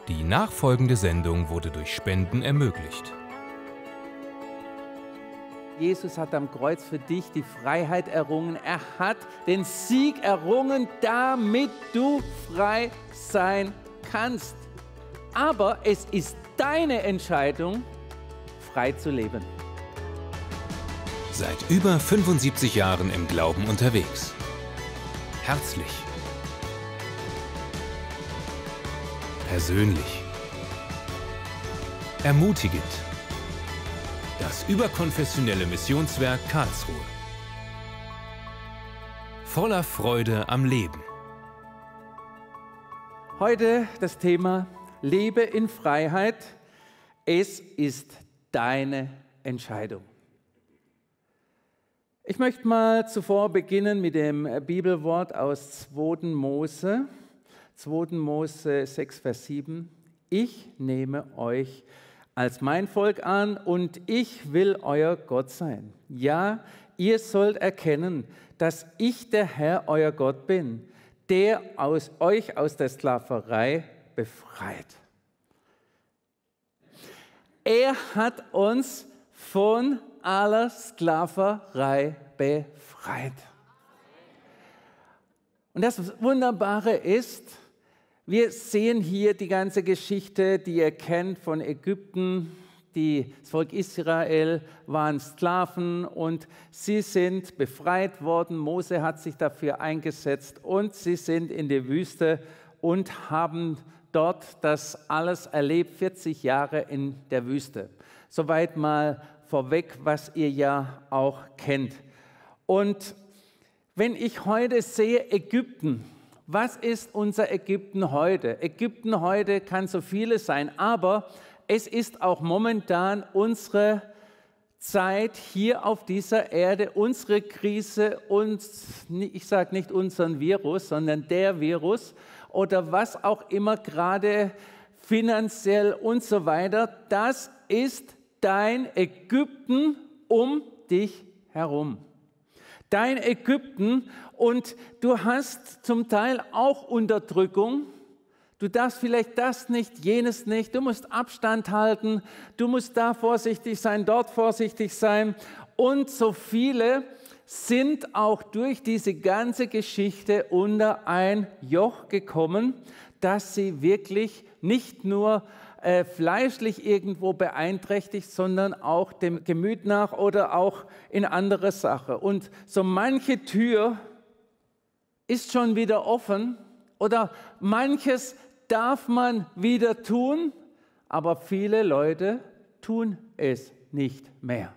Die nachfolgende Sendung wurde durch Spenden ermöglicht. Jesus hat am Kreuz für dich die Freiheit errungen. Er hat den Sieg errungen, damit du frei sein kannst. Aber es ist deine Entscheidung, frei zu leben. Seit über 75 Jahren im Glauben unterwegs. Herzlich. Persönlich. Ermutigend. Das überkonfessionelle Missionswerk Karlsruhe. Voller Freude am Leben. Heute das Thema Lebe in Freiheit. Es ist deine Entscheidung. Ich möchte mal zuvor beginnen mit dem Bibelwort aus 2. Mose 6, Vers 7. Ich nehme euch als mein Volk an und ich will euer Gott sein. Ja, ihr sollt erkennen, dass ich der Herr, euer Gott bin, der euch aus der Sklaverei befreit. Er hat uns von aller Sklaverei befreit. Und das Wunderbare ist, wir sehen hier die ganze Geschichte, die ihr kennt von Ägypten. Das Volk Israel waren Sklaven und sie sind befreit worden. Mose hat sich dafür eingesetzt und sie sind in die Wüste und haben dort das alles erlebt, 40 Jahre in der Wüste. Soweit mal vorweg, was ihr ja auch kennt. Und wenn ich heute sehe Ägypten, was ist unser Ägypten heute? Ägypten heute kann so vieles sein, aber es ist auch momentan unsere Zeit hier auf dieser Erde, unsere Krise und ich sage nicht unseren Virus, sondern der Virus oder was auch immer gerade finanziell und so weiter, das ist dein Ägypten um dich herum. Dein Ägypten und du hast zum Teil auch Unterdrückung. Du darfst vielleicht das nicht, jenes nicht. Du musst Abstand halten. Du musst da vorsichtig sein, dort vorsichtig sein. Und so viele sind auch durch diese ganze Geschichte unter ein Joch gekommen, dass sie wirklich nicht nur fleischlich irgendwo beeinträchtigt, sondern auch dem Gemüt nach oder auch in andere Sache. Und so manche Tür ist schon wieder offen oder manches darf man wieder tun, aber viele Leute tun es nicht mehr,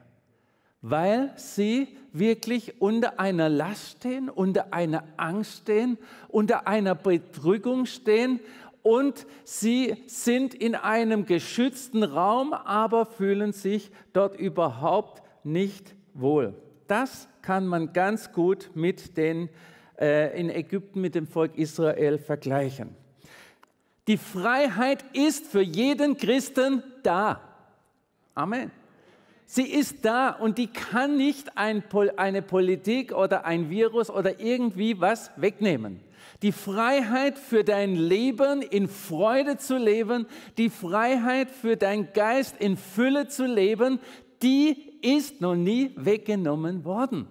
weil sie wirklich unter einer Last stehen, unter einer Angst stehen, unter einer Bedrückung stehen und sie sind in einem geschützten Raum, aber fühlen sich dort überhaupt nicht wohl. Das kann man ganz gut mit in Ägypten mit dem Volk Israel vergleichen. Die Freiheit ist für jeden Christen da. Amen. Sie ist da und die kann nicht eine Politik oder ein Virus oder irgendwie was wegnehmen. Die Freiheit für dein Leben in Freude zu leben, die Freiheit für deinen Geist in Fülle zu leben, die ist noch nie weggenommen worden.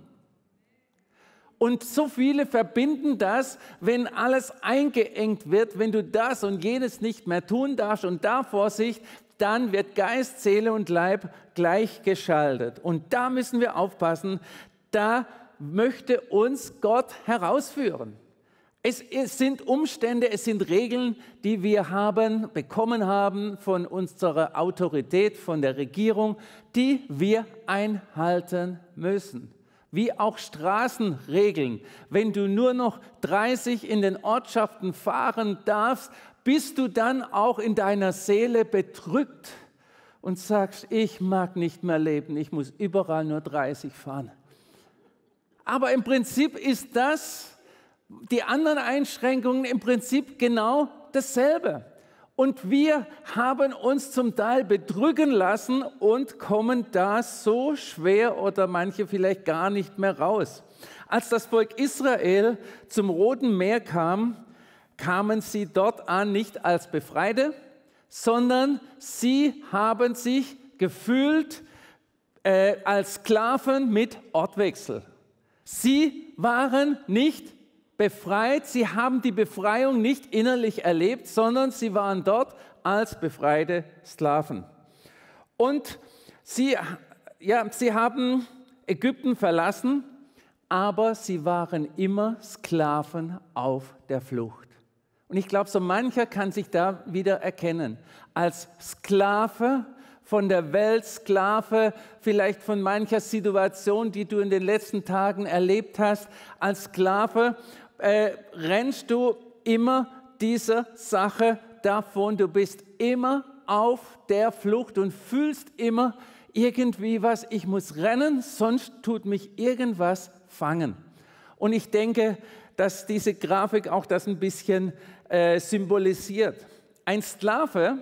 Und so viele verbinden das, wenn alles eingeengt wird, wenn du das und jenes nicht mehr tun darfst und da Vorsicht, dann wird Geist, Seele und Leib gleichgeschaltet. Und da müssen wir aufpassen, da möchte uns Gott herausführen. Es sind Umstände, es sind Regeln, die wir bekommen haben von unserer Autorität, von der Regierung, die wir einhalten müssen. Wie auch Straßenregeln. Wenn du nur noch 30 in den Ortschaften fahren darfst, bist du dann auch in deiner Seele bedrückt und sagst, ich mag nicht mehr leben, ich muss überall nur 30 fahren. Aber im Prinzip ist das, die anderen Einschränkungen im Prinzip genau dasselbe. Und wir haben uns zum Teil bedrücken lassen und kommen da so schwer oder manche vielleicht gar nicht mehr raus. Als das Volk Israel zum Roten Meer kam, kamen sie dort an nicht als Befreite, sondern sie haben sich gefühlt als Sklaven mit Ortwechsel. Sie waren nicht befreit, sie haben die Befreiung nicht innerlich erlebt, sondern sie waren dort als befreite Sklaven. Und sie haben Ägypten verlassen, aber sie waren immer Sklaven auf der Flucht. Und ich glaube, so mancher kann sich da wieder erkennen. Als Sklave von der Welt, Sklave vielleicht von mancher Situation, die du in den letzten Tagen erlebt hast. Als Sklave rennst du immer dieser Sache davon. Du bist immer auf der Flucht und fühlst immer irgendwie was. Ich muss rennen, sonst tut mich irgendwas fangen. Und ich denke, dass diese Grafik auch das ein bisschen symbolisiert. Ein Sklave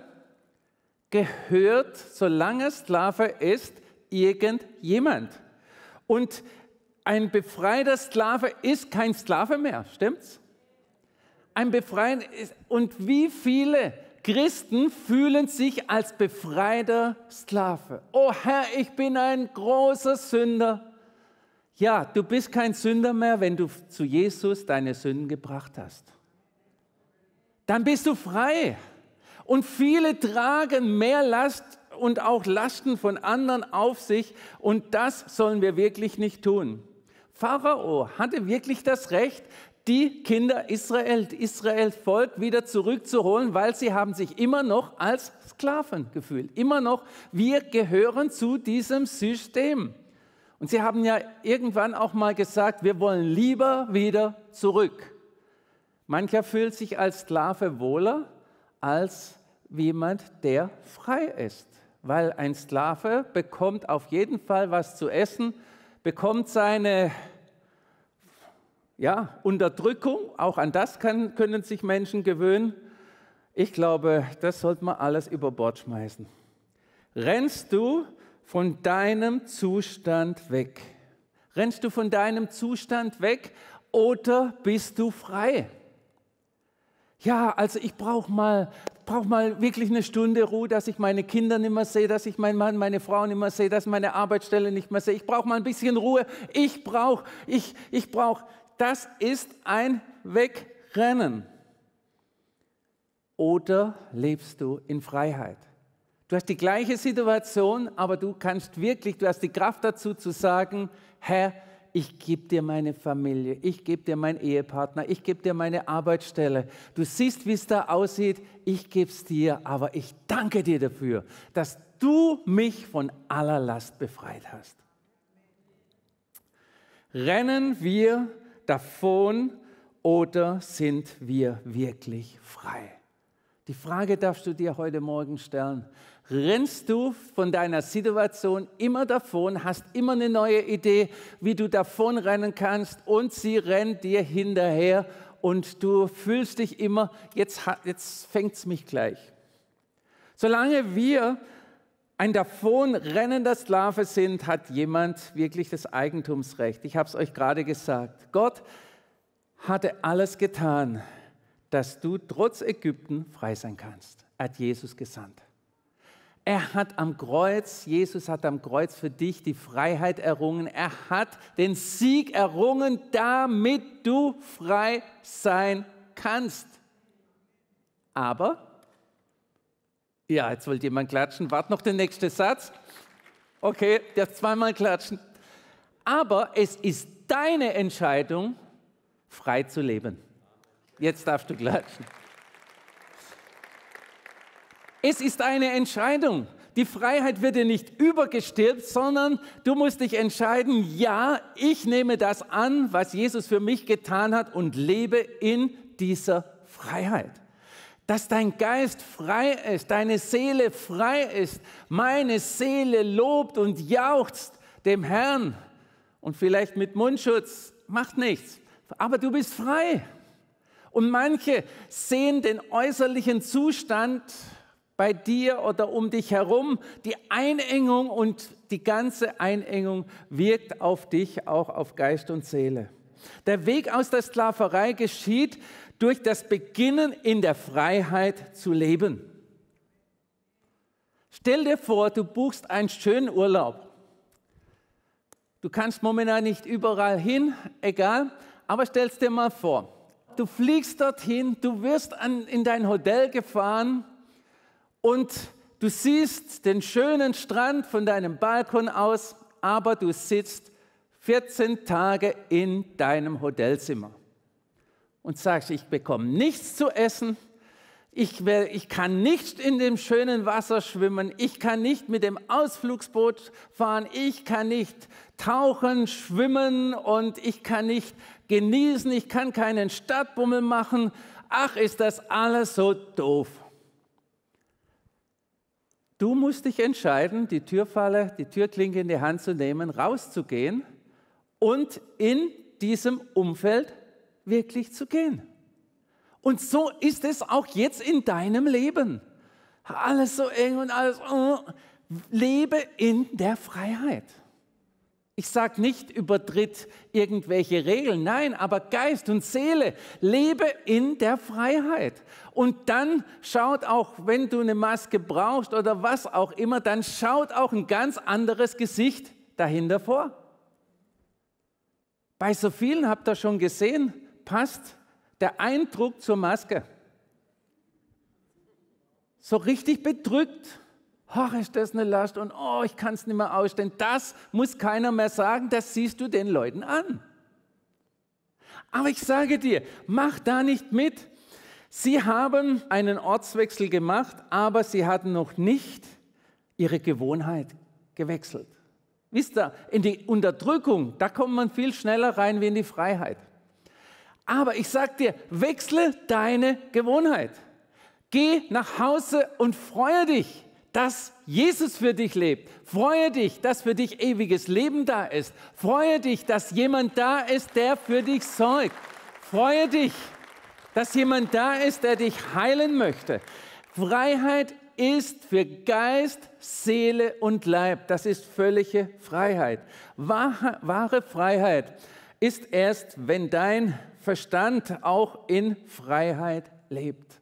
gehört, solange Sklave ist, irgendjemand. Und ein befreiter Sklave ist kein Sklave mehr, stimmt's? Ein Befreiter ist, und wie viele Christen fühlen sich als befreiter Sklave? Oh Herr, ich bin ein großer Sünder. Ja, du bist kein Sünder mehr, wenn du zu Jesus deine Sünden gebracht hast. Dann bist du frei. Und viele tragen mehr Last und auch Lasten von anderen auf sich. Und das sollen wir wirklich nicht tun. Pharao hatte wirklich das Recht, die Kinder Israels Volk wieder zurückzuholen, weil sie haben sich immer noch als Sklaven gefühlt. Immer noch, wir gehören zu diesem System. Und sie haben ja irgendwann auch mal gesagt, wir wollen lieber wieder zurück. Mancher fühlt sich als Sklave wohler als jemand, der frei ist. Weil ein Sklave bekommt auf jeden Fall was zu essen, bekommt seine Unterdrückung, auch an das können sich Menschen gewöhnen. Ich glaube, das sollte man alles über Bord schmeißen. Rennst du von deinem Zustand weg? Rennst du von deinem Zustand weg oder bist du frei? Ja, also ich brauche mal wirklich eine Stunde Ruhe, dass ich meine Kinder nicht mehr sehe, dass ich meinen Mann, meine Frau nicht mehr sehe, dass ich meine Arbeitsstelle nicht mehr sehe. Ich brauche mal ein bisschen Ruhe. Ich brauche. Das ist ein Wegrennen. Oder lebst du in Freiheit? Du hast die gleiche Situation, aber du hast die Kraft dazu zu sagen, Herr, ich gebe dir meine Familie, ich gebe dir meinen Ehepartner, ich gebe dir meine Arbeitsstelle. Du siehst, wie es da aussieht, ich gebe es dir, aber ich danke dir dafür, dass du mich von aller Last befreit hast. Rennen wir davon oder sind wir wirklich frei? Die Frage darfst du dir heute Morgen stellen. Rennst du von deiner Situation immer davon, hast immer eine neue Idee, wie du davon rennen kannst und sie rennt dir hinterher und du fühlst dich immer, jetzt fängt es mich gleich. Solange wir ein davonrennender Sklave sind, hat jemand wirklich das Eigentumsrecht. Ich habe es euch gerade gesagt. Gott hatte alles getan, dass du trotz Ägypten frei sein kannst. Er hat Jesus gesandt. Jesus hat am Kreuz für dich die Freiheit errungen. Er hat den Sieg errungen, damit du frei sein kannst. Aber, ja, jetzt wollte jemand klatschen. Wart noch den nächsten Satz. Okay, jetzt zweimal klatschen. Aber es ist deine Entscheidung, frei zu leben. Jetzt darfst du klatschen. Es ist eine Entscheidung. Die Freiheit wird dir nicht übergestülpt, sondern du musst dich entscheiden, ja, ich nehme das an, was Jesus für mich getan hat und lebe in dieser Freiheit. Dass dein Geist frei ist, deine Seele frei ist. Meine Seele lobt und jauchzt dem Herrn. Und vielleicht mit Mundschutz, macht nichts. Aber du bist frei. Und manche sehen den äußerlichen Zustand bei dir oder um dich herum, die Einengung, und die ganze Einengung wirkt auf dich, auch auf Geist und Seele. Der Weg aus der Sklaverei geschieht durch das Beginnen in der Freiheit zu leben. Stell dir vor, du buchst einen schönen Urlaub. Du kannst momentan nicht überall hin, egal, aber stell dir mal vor, du fliegst dorthin, du wirst in dein Hotel gefahren und du siehst den schönen Strand von deinem Balkon aus, aber du sitzt 14 Tage in deinem Hotelzimmer und sagst, ich bekomme nichts zu essen, ich kann nicht in dem schönen Wasser schwimmen, ich kann nicht mit dem Ausflugsboot fahren, ich kann nicht tauchen, schwimmen und ich kann nicht genießen, ich kann keinen Stadtbummel machen. Ach, ist das alles so doof. Du musst dich entscheiden, die Türfalle, die Türklinke in die Hand zu nehmen, rauszugehen und in diesem Umfeld wirklich zu gehen. Und so ist es auch jetzt in deinem Leben. Alles so eng und alles. Lebe in der Freiheit. Ich sage nicht, übertritt irgendwelche Regeln, nein, aber Geist und Seele, lebe in der Freiheit. Und dann schaut auch, wenn du eine Maske brauchst oder was auch immer, dann schaut auch ein ganz anderes Gesicht dahinter vor. Bei so vielen, habt ihr schon gesehen, passt der Eindruck zur Maske. So richtig bedrückt. Ach, ist das eine Last und oh, ich kann es nicht mehr ausstehen. Das muss keiner mehr sagen, das siehst du den Leuten an. Aber ich sage dir, mach da nicht mit. Sie haben einen Ortswechsel gemacht, aber sie hatten noch nicht ihre Gewohnheit gewechselt. Wisst ihr, in die Unterdrückung, da kommt man viel schneller rein wie in die Freiheit. Aber ich sage dir, wechsle deine Gewohnheit. Geh nach Hause und freue dich, dass Jesus für dich lebt. Freue dich, dass für dich ewiges Leben da ist. Freue dich, dass jemand da ist, der für dich sorgt. Freue dich, dass jemand da ist, der dich heilen möchte. Freiheit ist für Geist, Seele und Leib. Das ist völlige Freiheit. Wahre Freiheit ist erst, wenn dein Verstand auch in Freiheit lebt.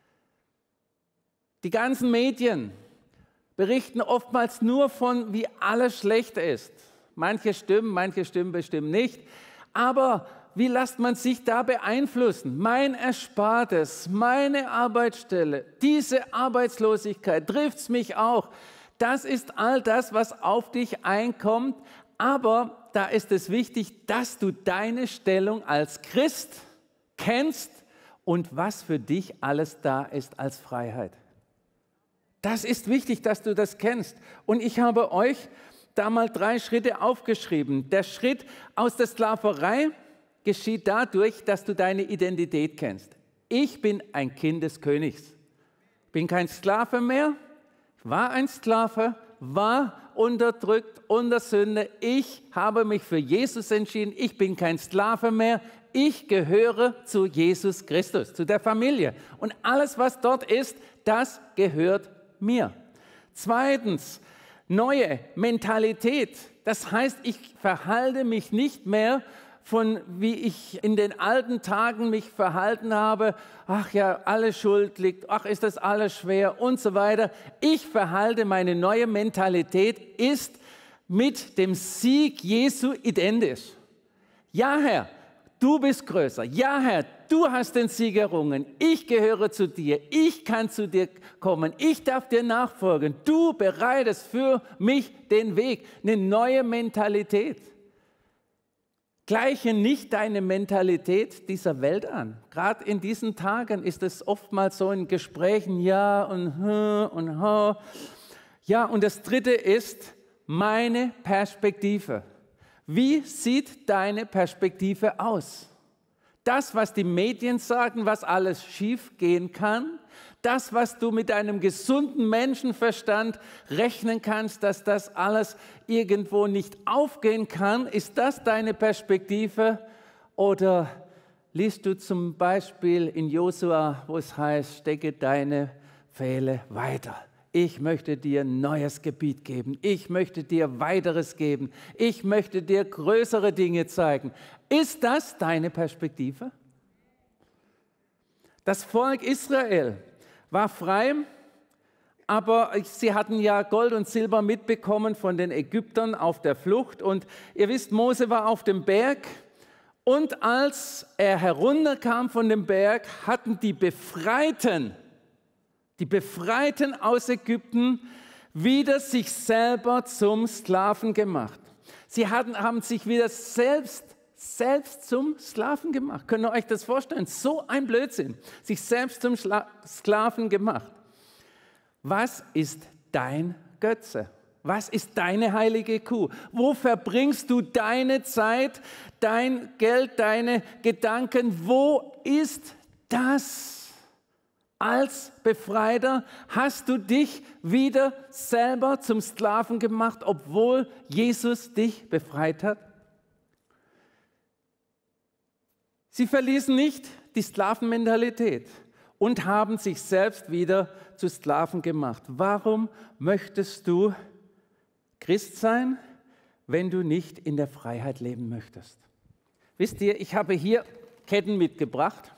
Die ganzen Medien berichten oftmals nur von, wie alles schlecht ist. Manche stimmen bestimmt nicht. Aber wie lässt man sich da beeinflussen? Mein Erspartes, meine Arbeitsstelle, diese Arbeitslosigkeit, trifft es mich auch. Das ist all das, was auf dich einkommt. Aber da ist es wichtig, dass du deine Stellung als Christ kennst und was für dich alles da ist als Freiheit. Das ist wichtig, dass du das kennst. Und ich habe euch da mal 3 Schritte aufgeschrieben. Der Schritt aus der Sklaverei geschieht dadurch, dass du deine Identität kennst. Ich bin ein Kind des Königs. Ich bin kein Sklave mehr, ich war ein Sklave, war unterdrückt, unter Sünde. Ich habe mich für Jesus entschieden. Ich bin kein Sklave mehr. Ich gehöre zu Jesus Christus, zu der Familie. Und alles, was dort ist, das gehört mir. Zweitens, neue Mentalität. Das heißt, ich verhalte mich nicht mehr von wie ich in den alten Tagen mich verhalten habe, ach ja, alle Schuld liegt, ach ist das alles schwer und so weiter. Ich verhalte, meine neue Mentalität ist mit dem Sieg Jesu identisch. Ja, Herr, du bist größer. Ja, Herr, du hast den Sieg errungen. Ich gehöre zu dir. Ich kann zu dir kommen. Ich darf dir nachfolgen. Du bereitest für mich den Weg. Eine neue Mentalität. Gleiche nicht deine Mentalität dieser Welt an. Gerade in diesen Tagen ist es oftmals so in Gesprächen, ja und ha. Ja, und das Dritte ist meine Perspektive. Wie sieht deine Perspektive aus? Das, was die Medien sagen, was alles schief gehen kann, das, was du mit deinem gesunden Menschenverstand rechnen kannst, dass das alles irgendwo nicht aufgehen kann, ist das deine Perspektive? Oder liest du zum Beispiel in Josua, wo es heißt, stecke deine Pfähle weiter. Ich möchte dir ein neues Gebiet geben. Ich möchte dir weiteres geben. Ich möchte dir größere Dinge zeigen. Ist das deine Perspektive? Das Volk Israel war frei, aber sie hatten ja Gold und Silber mitbekommen von den Ägyptern auf der Flucht. Und ihr wisst, Mose war auf dem Berg. Und als er herunterkam von dem Berg, hatten die Befreiten aus Ägypten wieder sich selber zum Sklaven gemacht. Sie haben sich wieder selbst zum Sklaven gemacht. Könnt ihr euch das vorstellen? So ein Blödsinn. Sich selbst zum Sklaven gemacht. Was ist dein Götze? Was ist deine heilige Kuh? Wo verbringst du deine Zeit, dein Geld, deine Gedanken? Wo ist das? Als Befreiter hast du dich wieder selber zum Sklaven gemacht, obwohl Jesus dich befreit hat? Sie verließen nicht die Sklavenmentalität und haben sich selbst wieder zu Sklaven gemacht. Warum möchtest du Christ sein, wenn du nicht in der Freiheit leben möchtest? Wisst ihr, ich habe hier Ketten mitgebracht.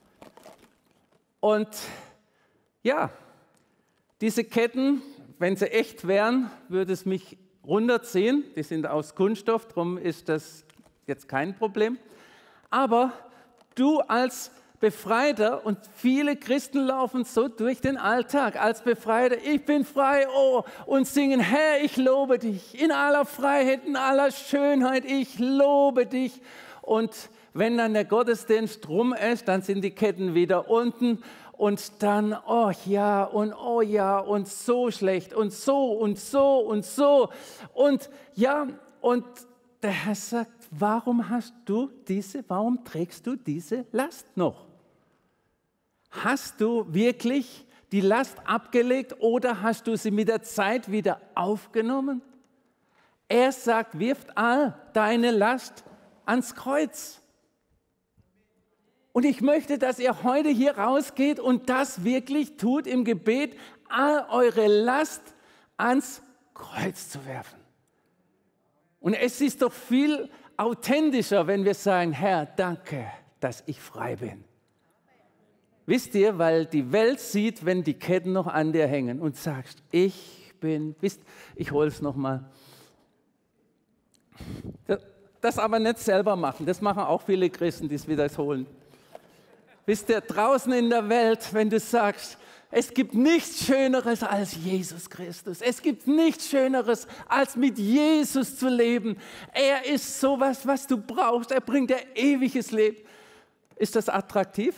Und ja, diese Ketten, wenn sie echt wären, würde es mich runterziehen. Die sind aus Kunststoff, darum ist das jetzt kein Problem. Aber du als Befreiter, und viele Christen laufen so durch den Alltag als Befreiter, ich bin frei, oh, und singen, Herr, ich lobe dich, in aller Freiheit, in aller Schönheit, ich lobe dich. Und wenn dann der Gottesdienst rum ist, dann sind die Ketten wieder unten und dann, oh ja und so schlecht und so und so und so. Und ja, und der Herr sagt, warum trägst du diese Last noch? Hast du wirklich die Last abgelegt oder hast du sie mit der Zeit wieder aufgenommen? Er sagt, wirft all deine Last ans Kreuz. Und ich möchte, dass ihr heute hier rausgeht und das wirklich tut im Gebet, all eure Last ans Kreuz zu werfen. Und es ist doch viel authentischer, wenn wir sagen, Herr, danke, dass ich frei bin. Wisst ihr, weil die Welt sieht, wenn die Ketten noch an dir hängen und sagst, ich hole es nochmal. Das aber nicht selber machen, das machen auch viele Christen, die es wiederholen. Wisst ihr, draußen in der Welt, wenn du sagst, es gibt nichts Schöneres als Jesus Christus. Es gibt nichts Schöneres, als mit Jesus zu leben. Er ist sowas, was du brauchst. Er bringt dir ewiges Leben. Ist das attraktiv?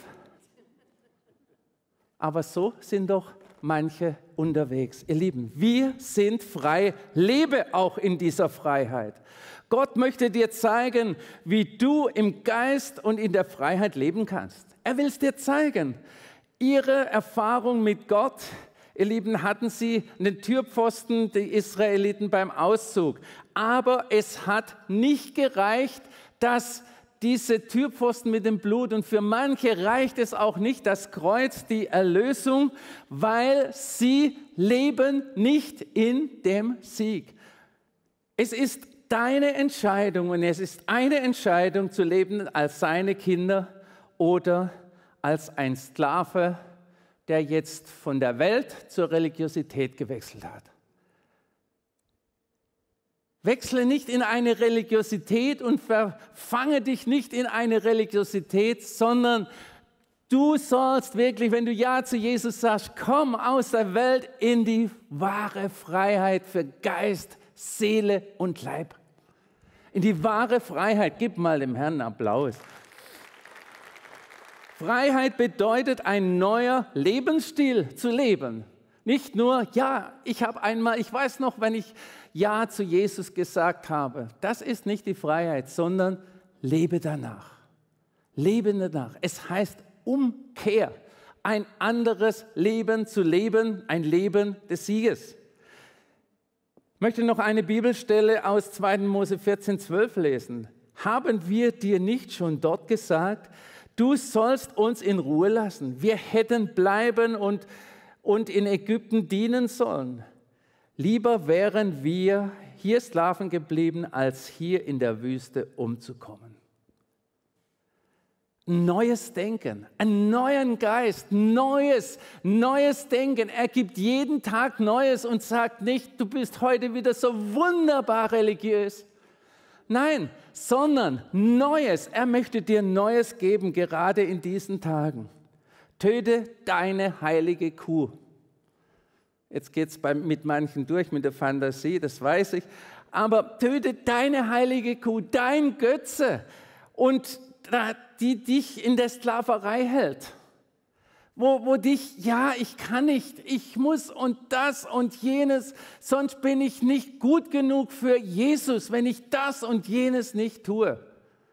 Aber so sind doch manche unterwegs. Ihr Lieben, wir sind frei. Lebe auch in dieser Freiheit. Gott möchte dir zeigen, wie du im Geist und in der Freiheit leben kannst. Er will es dir zeigen. Ihre Erfahrung mit Gott, ihr Lieben, hatten sie einen Türpfosten, die Israeliten beim Auszug. Aber es hat nicht gereicht, dass diese Türpfosten mit dem Blut, und für manche reicht es auch nicht, das Kreuz, die Erlösung, weil sie leben nicht in dem Sieg. Es ist deine Entscheidung und es ist eine Entscheidung zu leben als seine Kinder oder als ein Sklave, der jetzt von der Welt zur Religiosität gewechselt hat. Wechsle nicht in eine Religiosität und verfange dich nicht in eine Religiosität, sondern du sollst wirklich, wenn du Ja zu Jesus sagst, komm aus der Welt in die wahre Freiheit für Geist, Seele und Leib. In die wahre Freiheit. Gib mal dem Herrn einen Applaus. Freiheit bedeutet, ein neuer Lebensstil zu leben. Nicht nur, ja, ich weiß noch, wenn ich Ja zu Jesus gesagt habe. Das ist nicht die Freiheit, sondern lebe danach. Lebe danach. Es heißt Umkehr. Ein anderes Leben zu leben, ein Leben des Sieges. Ich möchte noch eine Bibelstelle aus 2. Mose 14,12 lesen. Haben wir dir nicht schon dort gesagt, du sollst uns in Ruhe lassen? Wir hätten bleiben und in Ägypten dienen sollen. Lieber wären wir hier Sklaven geblieben, als hier in der Wüste umzukommen. neues Denken, einen neuen Geist, neues Denken. Er gibt jeden Tag Neues und sagt nicht, du bist heute wieder so wunderbar religiös. Nein, sondern Neues. Er möchte dir Neues geben, gerade in diesen Tagen. Töte deine heilige Kuh. Jetzt geht es mit manchen durch mit der Fantasie, das weiß ich. Aber töte deine heilige Kuh, dein Götze, und die dich in der Sklaverei hält. Wo dich, ja, ich kann nicht, ich muss und das und jenes, sonst bin ich nicht gut genug für Jesus, wenn ich das und jenes nicht tue.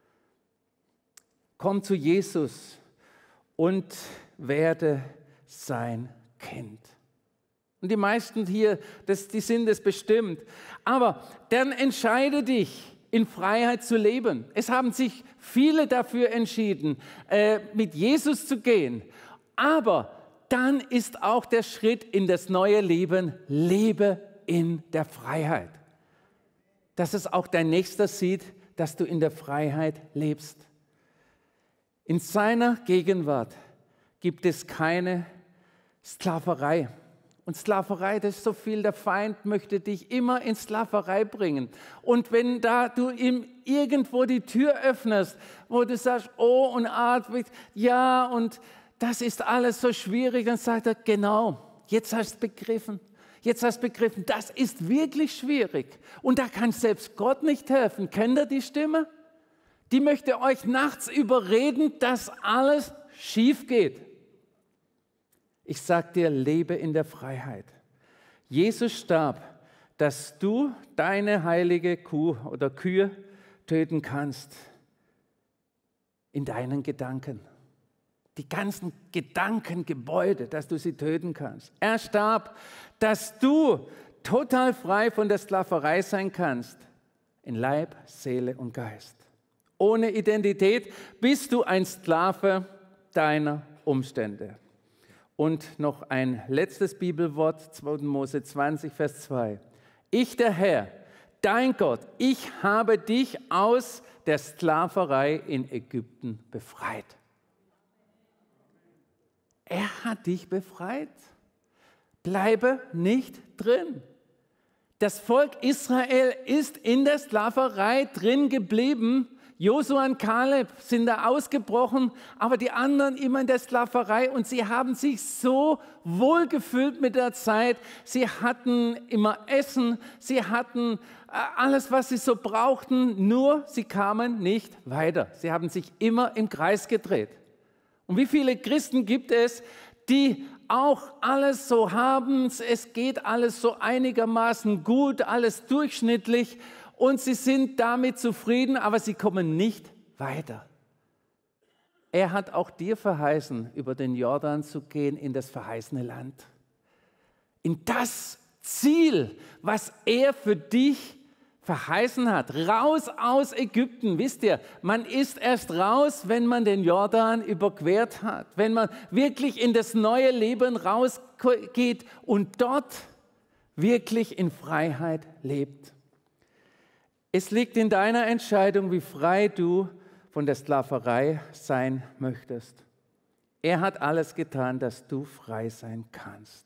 Komm zu Jesus und werde sein Kind. Und die meisten hier, die sind es bestimmt. Aber dann entscheide dich, in Freiheit zu leben. Es haben sich viele dafür entschieden, mit Jesus zu gehen. Aber dann ist auch der Schritt in das neue Leben, lebe in der Freiheit. Dass es auch dein Nächster sieht, dass du in der Freiheit lebst. In seiner Gegenwart gibt es keine Sklaverei. Und Sklaverei, das ist so viel, der Feind möchte dich immer in Sklaverei bringen. Und wenn da du ihm irgendwo die Tür öffnest, wo du sagst, oh und ja, und das ist alles so schwierig, dann sagt er, genau, jetzt hast du begriffen. Jetzt hast du begriffen, das ist wirklich schwierig. Und da kann selbst Gott nicht helfen. Kennt ihr die Stimme? Die möchte euch nachts überreden, dass alles schief geht. Ich sage dir, lebe in der Freiheit. Jesus starb, dass du deine heilige Kuh oder Kühe töten kannst. In deinen Gedanken. Die ganzen Gedankengebäude, dass du sie töten kannst. Er starb, dass du total frei von der Sklaverei sein kannst. In Leib, Seele und Geist. Ohne Identität bist du ein Sklave deiner Umstände. Und noch ein letztes Bibelwort, 2. Mose 20, Vers 2. Ich, der Herr, dein Gott, ich habe dich aus der Sklaverei in Ägypten befreit. Er hat dich befreit. Bleibe nicht drin. Das Volk Israel ist in der Sklaverei drin geblieben. Josua und Kaleb sind da ausgebrochen, aber die anderen immer in der Sklaverei, und sie haben sich so wohlgefühlt mit der Zeit. Sie hatten immer Essen, sie hatten alles, was sie so brauchten, nur sie kamen nicht weiter. Sie haben sich immer im Kreis gedreht. Und wie viele Christen gibt es, die auch alles so haben, es geht alles so einigermaßen gut, alles durchschnittlich, und sie sind damit zufrieden, aber sie kommen nicht weiter. Er hat auch dir verheißen, über den Jordan zu gehen in das verheißene Land. In das Ziel, was er für dich verheißen hat. Raus aus Ägypten. Wisst ihr, man ist erst raus, wenn man den Jordan überquert hat. Wenn man wirklich in das neue Leben rausgeht und dort wirklich in Freiheit lebt. Es liegt in deiner Entscheidung, wie frei du von der Sklaverei sein möchtest. Er hat alles getan, dass du frei sein kannst.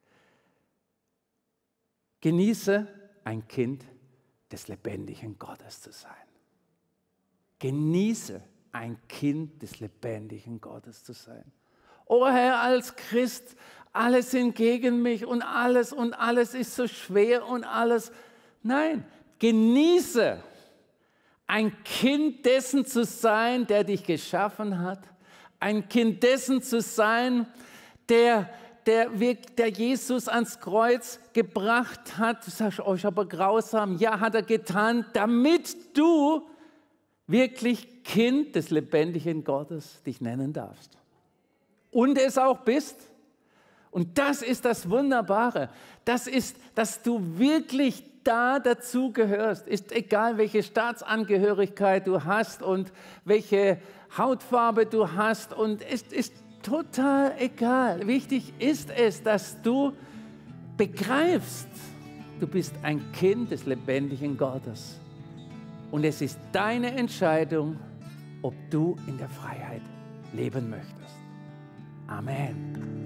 Genieße, ein Kind des lebendigen Gottes zu sein. Genieße, ein Kind des lebendigen Gottes zu sein. Oh Herr, als Christ, alle sind gegen mich und alles ist so schwer und alles. Nein, genieße, ein Kind dessen zu sein, der dich geschaffen hat. Ein Kind dessen zu sein, der Jesus ans Kreuz gebracht hat. Du sagst, oh, ist aber grausam. Ja, hat er getan, damit du wirklich Kind des lebendigen Gottes dich nennen darfst. Und es auch bist. Und das ist das Wunderbare. Das ist, dass du wirklich da dazu gehörst. Ist egal, welche Staatsangehörigkeit du hast und welche Hautfarbe du hast. Und es ist total egal. Wichtig ist es, dass du begreifst, du bist ein Kind des lebendigen Gottes. Und es ist deine Entscheidung, ob du in der Freiheit leben möchtest. Amen.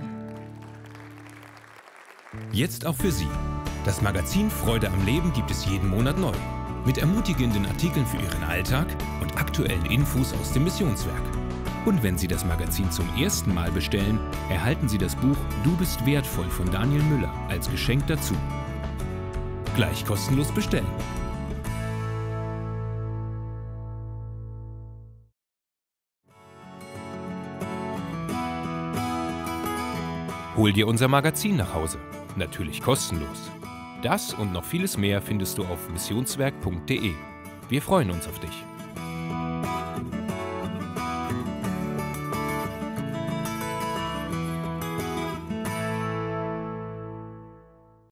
Jetzt auch für Sie. Das Magazin Freude am Leben gibt es jeden Monat neu. Mit ermutigenden Artikeln für Ihren Alltag und aktuellen Infos aus dem Missionswerk. Und wenn Sie das Magazin zum ersten Mal bestellen, erhalten Sie das Buch Du bist wertvoll von Daniel Müller als Geschenk dazu. Gleich kostenlos bestellen. Hol dir unser Magazin nach Hause. Natürlich kostenlos. Das und noch vieles mehr findest du auf missionswerk.de. Wir freuen uns auf dich.